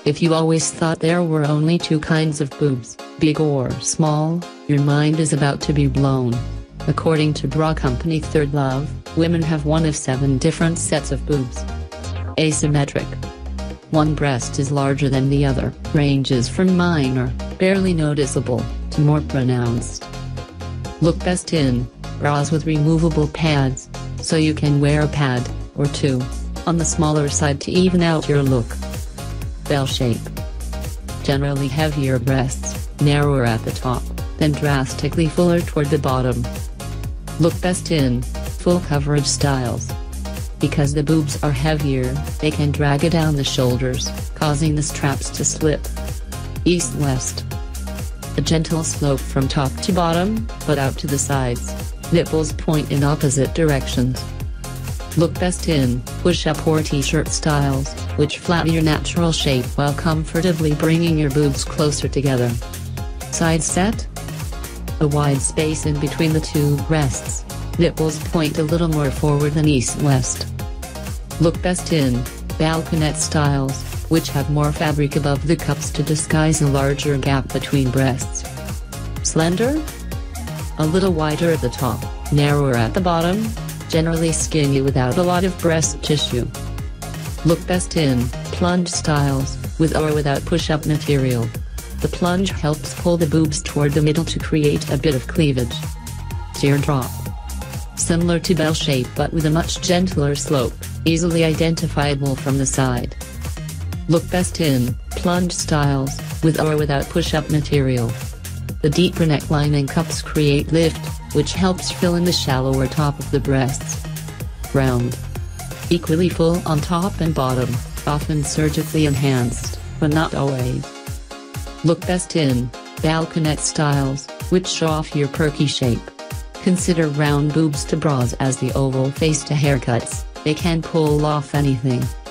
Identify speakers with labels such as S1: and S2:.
S1: If you always thought there were only two kinds of boobs, big or small, your mind is about to be blown. According to bra company Third Love, women have one of 7 different sets of boobs. Asymmetric. One breast is larger than the other, ranges from minor, barely noticeable, to more pronounced. Look best in bras with removable pads, so you can wear a pad or 2 on the smaller side to even out your look. Bell shape. Generally heavier breasts, narrower at the top, then drastically fuller toward the bottom. Look best in full coverage styles. Because the boobs are heavier, they can drag it down the shoulders, causing the straps to slip. East-west. A gentle slope from top to bottom, but out to the sides. Nipples point in opposite directions. Look best in push-up or t-shirt styles, which flatten your natural shape while comfortably bringing your boobs closer together. Side set. A wide space in between the two breasts. Nipples point a little more forward than east-west. Look best in balconette styles, which have more fabric above the cups to disguise a larger gap between breasts. Slender. A little wider at the top, narrower at the bottom, generally skinny without a lot of breast tissue. Look best in plunge styles, with or without push-up material. The plunge helps pull the boobs toward the middle to create a bit of cleavage. Teardrop. Similar to bell shape but with a much gentler slope, easily identifiable from the side. Look best in plunge styles, with or without push-up material. The deeper neckline and cups create lift, which helps fill in the shallower top of the breasts. Round. Equally full on top and bottom, often surgically enhanced, but not always. Look best in balconette styles, which show off your perky shape. Consider round boobs to bras as the oval face to haircuts, they can pull off anything.